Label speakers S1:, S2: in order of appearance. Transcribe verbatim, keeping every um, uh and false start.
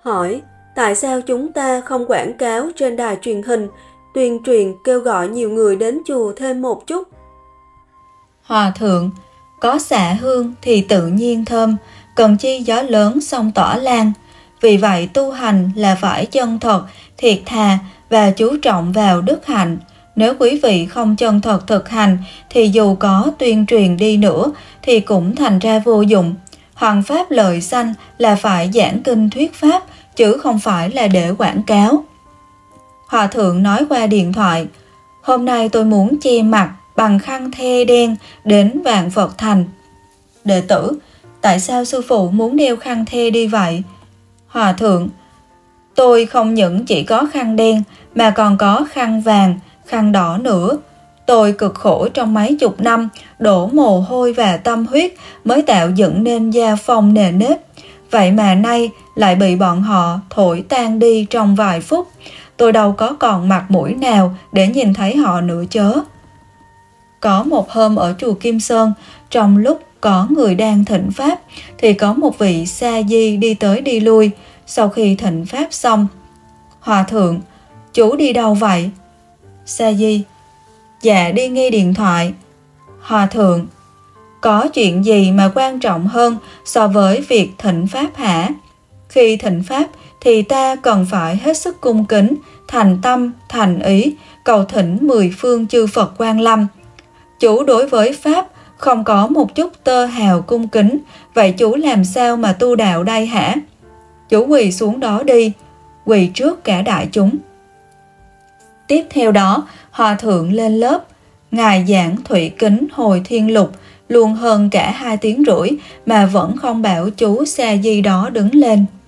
S1: hỏi tại sao chúng ta không quảng cáo trên đài truyền hình, tuyên truyền kêu gọi nhiều người đến chùa thêm một chút?
S2: Hòa thượng, có xạ hương thì tự nhiên thơm, cần chi gió lớn sông tỏa lan. Vì vậy tu hành là phải chân thật, thiệt thà và chú trọng vào đức hạnh. Nếu quý vị không chân thật thực hành thì dù có tuyên truyền đi nữa thì cũng thành ra vô dụng. Hoằng pháp lợi sanh là phải giảng kinh thuyết pháp, chứ không phải là để quảng cáo. Hòa thượng nói qua điện thoại, hôm nay tôi muốn che mặt bằng khăn the đen đến Vạn Phật Thành. Đệ tử, tại sao sư phụ muốn đeo khăn the đi vậy? Hòa thượng, tôi không những chỉ có khăn đen mà còn có khăn vàng, khăn đỏ nữa. Tôi cực khổ trong mấy chục năm, đổ mồ hôi và tâm huyết mới tạo dựng nên gia phong nề nếp. Vậy mà nay lại bị bọn họ thổi tan đi trong vài phút. Tôi đâu có còn mặt mũi nào để nhìn thấy họ nữa chớ. Có một hôm ở chùa Kim Sơn, trong lúc có người đang thỉnh pháp thì có một vị sa di đi tới đi lui. Sau khi thỉnh pháp xong, Hòa thượng, chú đi đâu vậy? Sa di, dạ đi nghe điện thoại. Hòa thượng, có chuyện gì mà quan trọng hơn so với việc thỉnh pháp hả? Khi thỉnh pháp thì ta cần phải hết sức cung kính, thành tâm, thành ý, cầu thỉnh mười phương chư Phật Quan Lâm. Chú đối với pháp không có một chút tơ hào cung kính, vậy chú làm sao mà tu đạo đây hả? Chú quỳ xuống đó đi, quỳ trước cả đại chúng. Tiếp theo đó, Hòa thượng lên lớp, ngài giảng thủy kính hồi thiên lục, luôn hơn cả hai tiếng rưỡi mà vẫn không bảo chú sa di đó đứng lên.